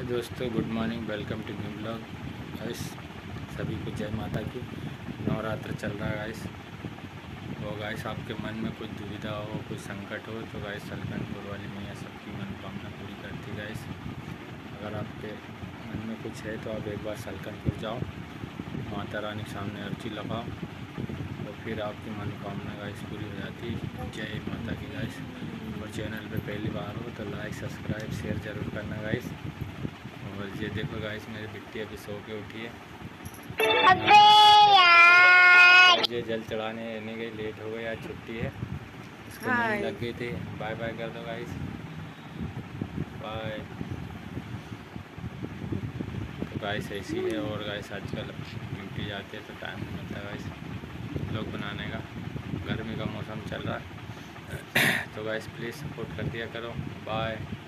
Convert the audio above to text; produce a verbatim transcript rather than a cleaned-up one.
Hello दोस्तों, good morning, welcome to new blog. Guys सभी को जय माता की। नवरात्र चल रहा है गाइस। वो गाइस आपके मन में कुछ दुविधा हो, कुछ संकट हो तो गाइस सलकनपुर वाली मैया सबकी मनोकामना पूरी करती गाइस। अगर आपके मन में कुछ है तो आप एक बार सलकनपुर जाओ, माता रानी के सामने अर्जी लगाओ और फिर आपकी मनोकामना गाइस पूरी हो जाती है। जय माता की गाइस। और चैनल पे पहली बार हो तो लाइक, सब्सक्राइब, शेयर ज़रूर करना गाइस। और ये देखो गाइस, मेरी बिट्टी अभी सो के उठी है। ये जल चढ़ाने नहीं गई, लेट हो गई, आज छुट्टी है, इसको नींद लग गई थी। बाय बाय कर दो गाइस, बाय। तो गाइस ऐसी है। और गाइस आजकल ड्यूटी जाते हैं तो टाइम नहीं मिलता गाइस ब्लॉग बनाने का। गर्मी का मौसम चल रहा है तो गाइस प्लीज़ सपोर्ट कर दिया करो। बाय।